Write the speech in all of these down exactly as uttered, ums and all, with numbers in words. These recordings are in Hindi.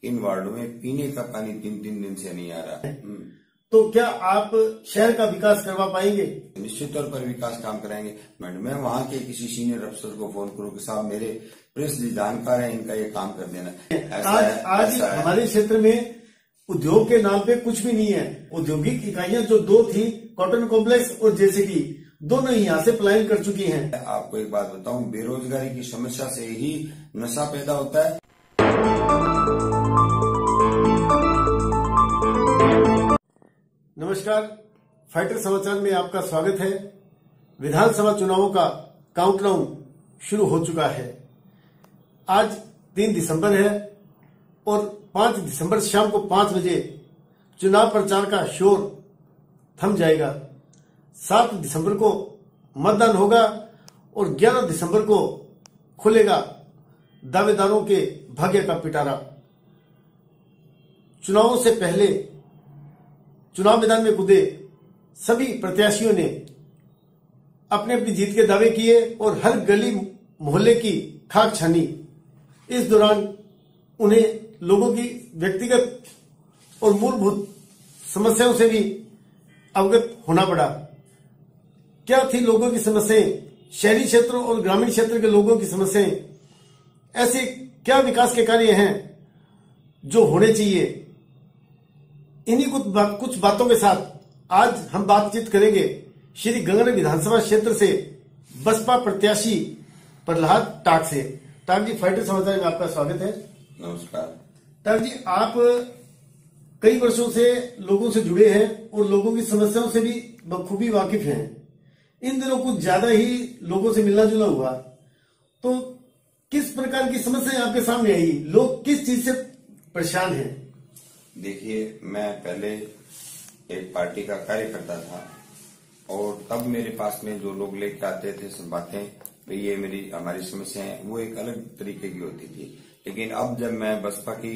इन वार्डों में पीने का पानी तीन तीन दिन से नहीं आ रहा। तो क्या आप शहर का विकास करवा पाएंगे? निश्चित तौर पर विकास काम कराएंगे। मैं वहाँ के किसी सीनियर अफसर को फोन करूँ कि साहब मेरे प्रेस जी जानकार है, इनका ये काम कर देना। ऐसा आज, है, आज ऐसा हमारे क्षेत्र में उद्योग के नाम पे कुछ भी नहीं है। औद्योगिक इकाइयां जो दो थी, कॉटन कॉम्प्लेक्स और जेसीबी, दोनों ही यहाँ से पलायन कर चुकी हैं। आपको एक बात बताऊं, बेरोजगारी की समस्या से ही नशा पैदा होता है। नमस्कार, फाइटर समाचार में आपका स्वागत है। विधानसभा चुनावों का काउंटडाउन शुरू हो चुका है। आज तीन दिसंबर है और पांच दिसंबर शाम को पांच बजे चुनाव प्रचार का शोर थम जाएगा। सात दिसंबर को मतदान होगा और ग्यारह दिसंबर को खुलेगा दावेदारों के भाग्य का पिटारा। चुनावों से पहले चुनाव मैदान में कूदे सभी प्रत्याशियों ने अपने अपनी जीत के दावे किए और हर गली मोहल्ले की खाक छानी। इस दौरान उन्हें लोगों की व्यक्तिगत और मूलभूत समस्याओं से भी अवगत होना पड़ा। क्या थी लोगों की समस्याएं, शहरी क्षेत्रों और ग्रामीण क्षेत्र के लोगों की समस्याएं, ऐसे क्या विकास के कार्य हैं जो होने चाहिए। इन्हीं कुछ बात, कुछ बातों के साथ आज हम बातचीत करेंगे श्री गंगनगर विधानसभा क्षेत्र से बसपा प्रत्याशी प्रहलाद टाक से। टाक जी, फाइटर समाचार में आपका स्वागत है। नमस्कार। टाक जी, आप कई वर्षों से लोगों से जुड़े हैं और लोगों की समस्याओं से भी बखूबी वाकिफ हैं। इन दिनों कुछ ज्यादा ही लोगों से मिलना जुलना हुआ, तो किस प्रकार की समस्याएं आपके सामने आई? लोग किस चीज से परेशान हैं? देखिए, मैं पहले एक पार्टी का कार्यकर्ता था और तब मेरे पास में जो लोग लेके आते थे सब बातें, भाई ये मेरी हमारी समस्याएं, वो एक अलग तरीके की होती थी। लेकिन अब जब मैं बसपा की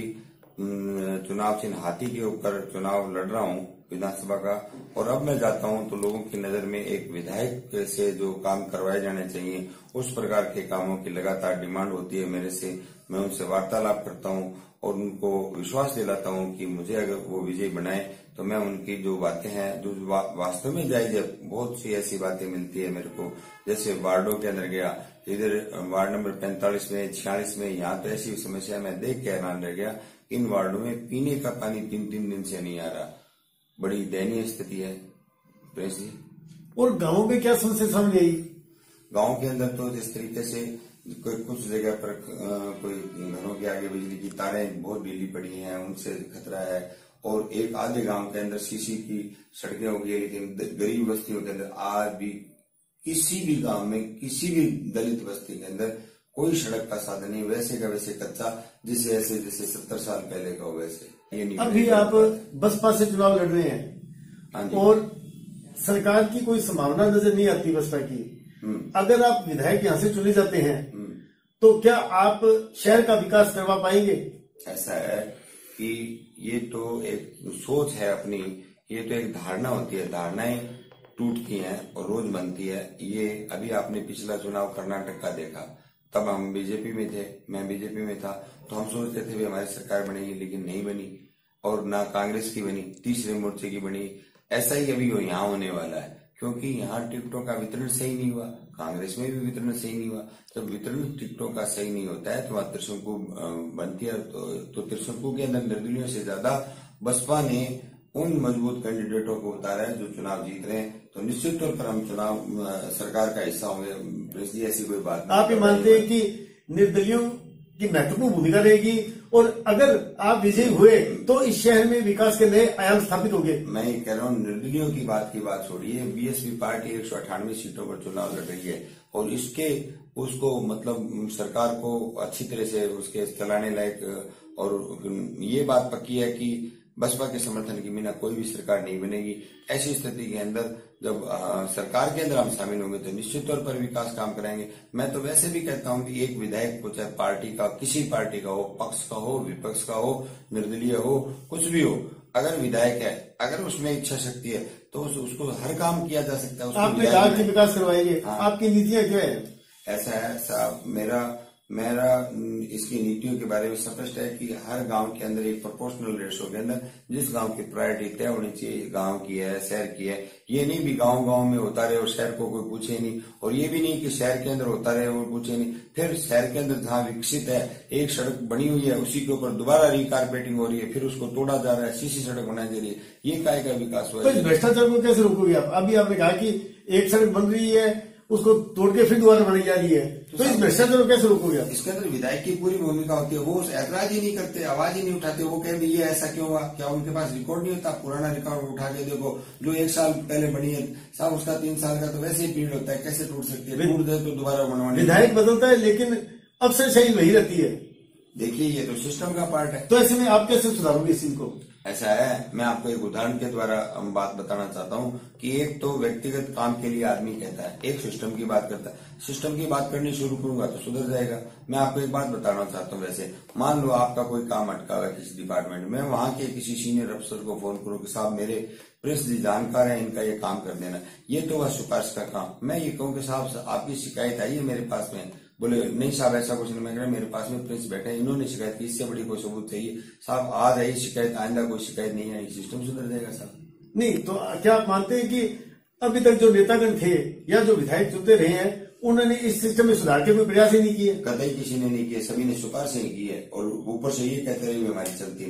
चुनाव चिन्ह हाथी के ऊपर चुनाव लड़ रहा हूँ विधानसभा का, और अब मैं जाता हूँ तो लोगों की नजर में एक विधायक से जो काम करवाए जाने चाहिए उस प्रकार के कामों की लगातार डिमांड होती है मेरे से। मैं उनसे वार्तालाप करता हूँ और उनको विश्वास दिलाता हूँ कि मुझे अगर वो विजयी बनाए तो मैं उनकी जो बातें हैं जो वा, वास्तव में जायज है। बहुत सी ऐसी बातें मिलती है मेरे को, जैसे वार्डों के अंदर गया, इधर वार्ड नंबर पैंतालीस में, छियालीस में, यहाँ तो ऐसी समस्या मैं देख के हैरान रह गया। इन वार्डों में पीने का पानी तीन तीन दिन से नहीं आ रहा। बड़ी दयनीय स्थिति है प्रेस जी। और गांवों में क्या समस्या सामने आई? गांव के अंदर तो जिस तरीके से कुछ जगह पर कोई घरों के आगे बिजली की तारें बहुत ढीली पड़ी हैं, उनसे खतरा है। और एक आधे गांव के अंदर सीसी की सड़कें हो गई, लेकिन गरीब बस्तियों के अंदर आज भी किसी भी गांव में, किसी भी दलित बस्ती के अंदर कोई सड़क का साधन नहीं, वैसे का वैसे कच्चा, जिसे ऐसे जैसे सत्तर साल पहले का हो वैसे। ये नहीं। अभी आप बसपा से चुनाव लड़ रहे हैं और सरकार की कोई संभावना नजर नहीं आती बसपा की। अगर आप विधायक यहाँ से चुने जाते हैं तो क्या आप शहर का विकास करवा पाएंगे? ऐसा है कि ये तो एक सोच है अपनी, ये तो एक धारणा होती है। धारणाएं टूटती हैं और रोज बनती है। ये अभी आपने पिछला चुनाव कर्नाटक का देखा, तब हम बीजेपी में थे, मैं बीजेपी में था, तो हम सोचते थे भी हमारी सरकार बनेगी, लेकिन नहीं बनी और ना कांग्रेस की बनी, तीसरे मोर्चे की बनी। ऐसा ही अभी यहाँ होने वाला है, क्योंकि यहाँ टिकटों का वितरण सही नहीं हुआ, कांग्रेस में भी वितरण सही नहीं हुआ। जब वितरण टिकटों का सही नहीं होता है तो वहां त्रिशंकु बनती है, तो, तो त्रिशंकु के अंदर निर्दलीयों से ज्यादा बसपा ने उन मजबूत कैंडिडेटों को उतारा है जो चुनाव जीत रहे हैं। तो निश्चित तौर पर हम चुनाव सरकार का हिस्सा होंगे। प्रेस जी, ऐसी कोई बात नहीं। आप ये मानते हैं कि निर्दलीयों की महत्वपूर्ण भूमिका रहेगी और अगर आप विजयी हुए तो इस शहर में विकास के नए आयाम स्थापित होंगे? मैं ये कह रहा हूँ, निर्दलीयों की बात की बात छोड़िए, बीएसपी पार्टी एक सौ अठानवे सीटों पर चुनाव लड़ रही है और इसके उसको मतलब सरकार को अच्छी तरह से उसके चलाने लायक, और ये बात पक्की है कि बसपा के समर्थन के बिना कोई भी सरकार नहीं बनेगी। ऐसी स्थिति के अंदर जब आ, सरकार के अंदर हम शामिल होंगे तो निश्चित तौर पर विकास काम कराएंगे। मैं तो वैसे भी कहता हूं कि एक विधायक को, चाहे पार्टी का, किसी पार्टी का हो, पक्ष का हो, विपक्ष का हो, निर्दलीय हो, कुछ भी हो, अगर विधायक है, अगर उसमें इच्छा शक्ति है तो उस, उसको हर काम किया जा सकता है। आपने कहा कि विकास करवाएंगे, आपकी नीतियां क्या है? ऐसा है साहब, मेरा मेरा इसकी नीतियों के बारे में स्पष्ट है कि हर गांव के अंदर एक प्रोपोर्शनल रेशो के अंदर जिस गांव की प्रायोरिटी तय होनी चाहिए, गांव की है, शहर की है, ये नहीं भी गांव गांव में होता रहे और शहर को कोई पूछे नहीं, और ये भी नहीं कि शहर के अंदर होता रहे और पूछे नहीं, फिर शहर के अंदर जहां विकसित है एक सड़क बनी हुई है उसी के ऊपर दोबारा रिकारपेटिंग हो रही है, फिर उसको तोड़ा जा रहा है, सीसी सड़क बनाई जा रही है, ये काय का विकास हुआ है? तो भ्रष्टाचार को कैसे रोकोगे आप? अभी आपने कहा कि एक सड़क बन रही है उसको तोड़ के फिर दोबारा बनाई जा रही है, तो इस भ्रष्टाचार को कैसे रोकोगे आप? इसके अंदर विधायक की पूरी भूमिका होती है, वो ऐतराज ही नहीं करते, आवाज ही नहीं उठाते, वो कहते ये ऐसा क्यों हुआ? क्या उनके पास रिकॉर्ड नहीं होता? पुराना रिकॉर्ड उठा के देखो, जो एक साल पहले बनी है साहब उसका तीन साल का तो वैसे ही पीरियड होता है, कैसे टूट सकती है? टूट जाए तो दोबारा बनवाने। विधायक बदलता है लेकिन अफसर सही वही रहती है। देखिए ये तो सिस्टम का पार्ट है। तो ऐसे में आप कैसे सुधारोगे इस चीज को? ऐसा है, मैं आपको एक उदाहरण के द्वारा बात बताना चाहता हूँ कि एक तो व्यक्तिगत काम के लिए आदमी कहता है, एक सिस्टम की बात करता है। सिस्टम की बात करनी शुरू करूंगा तो सुधर जाएगा। मैं आपको एक बात बताना चाहता हूँ। वैसे मान लो आपका कोई काम अटका हुआ किसी डिपार्टमेंट में, वहां के किसी सीनियर अफसर को फोन करो कि साहब मेरे प्रेस जी जानकार है, इनका ये काम कर देना, ये तो वह सिफारिश का काम। मैं ये कहूँ कि साहब आपकी शिकायत आई है मेरे पास में, बोले नहीं साहब ऐसा कुछ नहीं, मैं कह रहा मेरे पास में प्रिंस बैठे हैं, इन्होंने शिकायत की, इससे बड़ी कोई सबूत चाहिए साहब, आज आई शिकायत, आइंदा कोई शिकायत नहीं आई, सिस्टम सुधर जाएगा साहब। नहीं तो क्या आप मानते हैं कि अभी तक जो नेतागण थे या जो विधायक चुनते रहे हैं उन्होंने इस सिस्टम में सुधार के कोई प्रयास ही नहीं किए? कतई किसी ने नहीं किए, सभी ने सिफारिश ही की है और ऊपर से ये कहते रहे हमारी चलती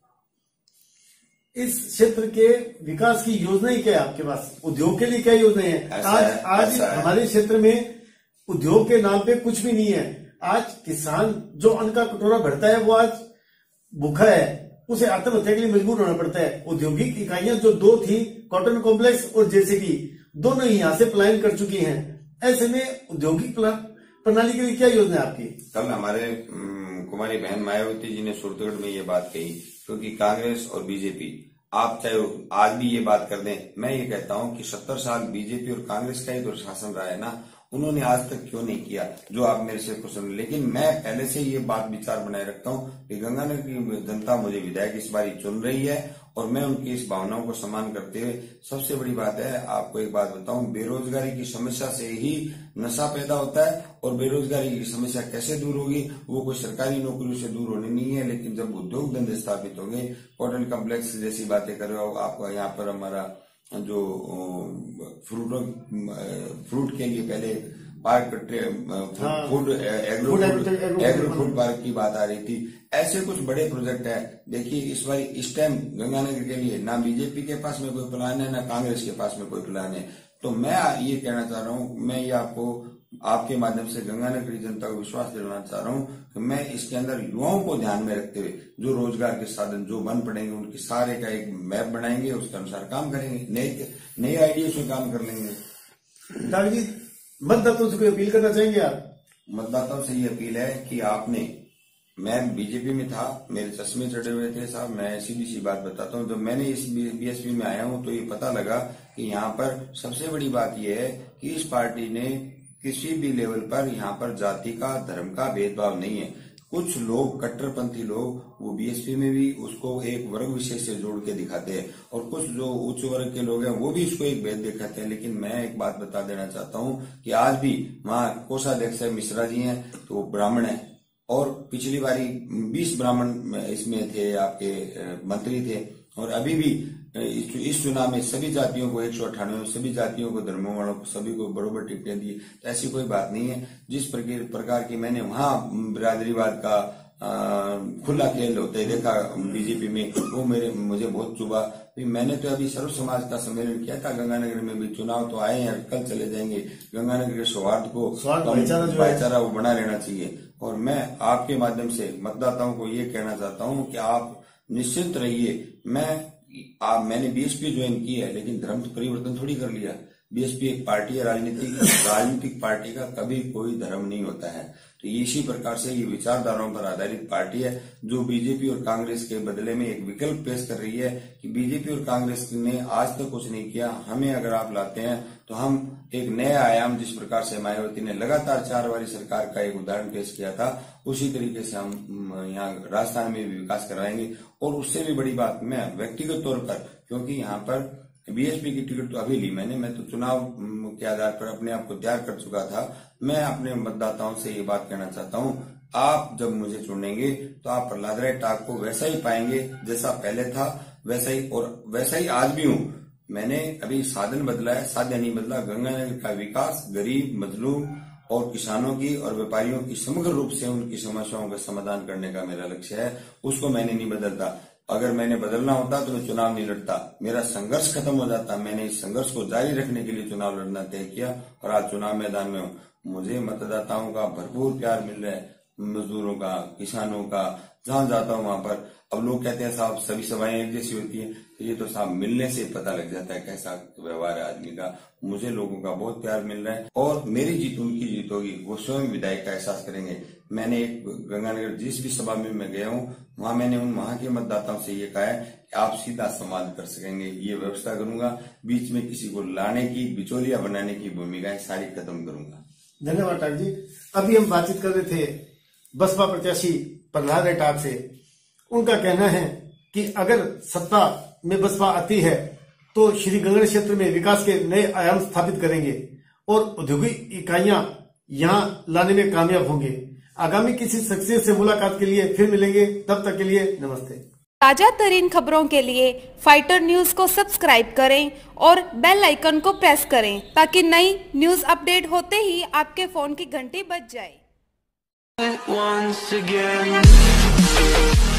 नहीं। इस क्षेत्र के विकास की योजनाएं क्या है आपके पास? उद्योग के लिए क्या योजनाएं हैं? आज आज हमारे क्षेत्र में उद्योग के नाम पे कुछ भी नहीं है। आज किसान जो अन्न का कटोरा भरता है वो आज भूखा है, उसे आत्महत्या के लिए मजबूर होना पड़ता है। औद्योगिक इकाइयां जो दो थी, कॉटन कॉम्प्लेक्स और जेसीबी, दोनों ही यहाँ से पलायन कर चुकी हैं। ऐसे में औद्योगिक प्रणाली के लिए क्या योजना है आपकी? कल हमारे कुमारी बहन मायावती जी ने सूरतगढ़ में ये बात कही, क्योंकि कांग्रेस और बीजेपी, आप चाहे आज भी ये बात कर दें, मैं ये कहता हूं कि सत्तर साल बीजेपी और कांग्रेस का ही तो शासन रहा है ना, उन्होंने आज तक क्यों नहीं किया जो आप मेरे से क्वेश्चन। लेकिन मैं पहले से ये बात विचार बनाए रखता हूं कि गंगानगर की जनता मुझे विधायक इस बार चुन रही है और मैं उनकी इस भावनाओं को सम्मान करते हुए, सबसे बड़ी बात है आपको एक बात बताऊं, बेरोजगारी की समस्या से ही नशा पैदा होता है और बेरोजगारी की समस्या कैसे दूर होगी? वो कोई सरकारी नौकरियों से दूर होनी नहीं है, लेकिन जब उद्योग धंधे स्थापित होंगे, कॉटन कम्प्लेक्स जैसी बातें कर रहे हो, आपको यहाँ पर हमारा जो फ्रूटों फ्रूट के लिए पहले park food agro agro food park की बात आ रही थी, ऐसे कुछ बड़े प्रोजेक्ट है। देखिए इस बार इस टाइम गंगानगर के लिए ना बीजेपी के पास में कोई प्लान है ना कांग्रेस के पास में कोई प्लान है। तो मैं ये कहना चाह रहा हूँ, मैं ये आपको आपके माध्यम से गंगानगर की जनता को विश्वास दिलाना चाह रहा हूँ कि मैं इसके अंदर युवाओं को ध्यान में रखते हुए जो रोजगार के साधन जो बन पड़ेंगे उनके सारे का एक मैप बनाएंगे, उसके अनुसार काम करेंगे, नए नए आइडिया में काम कर लेंगे। डॉक्टर जी, मतदाताओं से कोई अपील करना चाहेंगे आप? मतदाताओं से ये अपील है कि आपने, मैं बीजेपी में था, मेरे चश्मे चढ़े हुए थे साहब, मैं सीधी सी बात बताता हूँ, जब मैंने इस बीएसपी में आया हूँ तो ये पता लगा कि यहाँ पर सबसे बड़ी बात यह है कि इस पार्टी ने किसी भी लेवल पर यहाँ पर जाति का धर्म का भेदभाव नहीं है। कुछ लोग कट्टरपंथी लोग वो बीएसपी में भी उसको एक वर्ग विशेष से जोड़ के दिखाते हैं और कुछ जो उच्च वर्ग के लोग हैं वो भी इसको एक भेद दिखाते हैं। लेकिन मैं एक बात बता देना चाहता हूँ कि आज भी वहाँ कोषाध्यक्ष मिश्रा जी हैं तो ब्राह्मण है और पिछली बारी बीस ब्राह्मण इसमें थे, आपके मंत्री थे, और अभी भी इस चुनाव में सभी जातियों को एक सौ अट्ठानवे सभी जातियों को, धर्मों वालों को सभी को बरोबर टिकटें दी। तो ऐसी कोई बात नहीं है। जिस प्रकार की मैंने वहां बिरादरीवाद का खुला खेल होते देखा बीजेपी में, वो मेरे मुझे बहुत चुभा। मैंने तो अभी सर्व समाज का सम्मेलन किया था गंगानगर में भी, चुनाव तो आए हैं, कल चले जाएंगे। गंगानगर के सौहार्द को, भाईचारा वो बना लेना चाहिए। और मैं आपके माध्यम से मतदाताओं को ये कहना चाहता हूँ कि आप निश्चिंत रहिए। मैं आप मैंने बीएसपी ज्वाइन की है, लेकिन धर्म तो परिवर्तन थोड़ी कर लिया। बीएसपी एक पार्टी है, राजनीतिक राजनीतिक पार्टी का कभी कोई धर्म नहीं होता है। तो इसी प्रकार से ये विचारधाराओं पर आधारित पार्टी है जो बीजेपी और कांग्रेस के बदले में एक विकल्प पेश कर रही है कि बीजेपी और कांग्रेस ने आज तक कुछ नहीं किया, हमें अगर आप लाते हैं तो हम एक नया आयाम, जिस प्रकार से मायावती ने लगातार चार वाली सरकार का एक उदाहरण पेश किया था, उसी तरीके से हम यहाँ राजस्थान में भी विकास कराएंगे। और उससे भी बड़ी बात मैं व्यक्तिगत तौर पर, क्योंकि यहाँ पर बीएसपी की टिकट तो अभी ली मैंने, मैं तो चुनाव के आधार पर अपने आप को तैयार कर चुका था। मैं अपने मतदाताओं से ये बात कहना चाहता हूँ, आप जब मुझे चुनेंगे तो आप प्रहलाद राय टाक को वैसा ही पाएंगे जैसा पहले था, वैसा ही और वैसा ही आज भी हूँ। मैंने अभी साधन बदला है, साध्य नहीं बदला। गंगानगर का विकास गरीब, मजलूम और किसानों की और व्यापारियों की समग्र रूप से उनकी समस्याओं का समाधान करने का मेरा लक्ष्य है, उसको मैंने नहीं बदलता। अगर मैंने बदलना होता तो मैं चुनाव नहीं लड़ता, मेरा संघर्ष खत्म हो जाता। मैंने इस संघर्ष को जारी रखने के लिए चुनाव लड़ना तय किया और आज चुनाव मैदान में हूँ। मुझे मतदाताओं का भरपूर प्यार मिल रहा है, मजदूरों का, किसानों का, जहां जाता हूं वहां पर। अब लोग कहते हैं साहब सभी सभाएं एक जैसी होती है, तो ये तो साहब मिलने से पता लग जाता है कैसा व्यवहार है आदमी का। मुझे लोगों का बहुत प्यार मिल रहा है और मेरी जीत उनकी जीत होगी, वो स्वयं विधायक का एहसास करेंगे। मैंने एक गंगानगर जिस भी सभा में मैं गया हूँ वहां मैंने उन वहां के मतदाताओं से ये कहा है कि आप सीधा संवाद कर सकेंगे, ये व्यवस्था करूंगा। बीच में किसी को लाने की, बिचौलिया बनाने की भूमिकाएं सारी खत्म करूंगा। धन्यवाद टाक जी। अभी हम बातचीत कर रहे थे बसपा प्रत्याशी प्रहलाद राय टाक से। उनका कहना है कि अगर सत्ता में बसपा आती है तो श्री गंगानगर क्षेत्र में विकास के नए आयाम स्थापित करेंगे और औद्योगिक इकाइयां यहां लाने में कामयाब होंगे। आगामी किसी शख्सियत से मुलाकात के लिए फिर मिलेंगे, तब तक के लिए नमस्ते। ताजा तरीन खबरों के लिए फाइटर न्यूज को सब्सक्राइब करें और बेल आइकन को प्रेस करें ताकि नई न्यूज अपडेट होते ही आपके फोन की घंटी बज जाए। Once again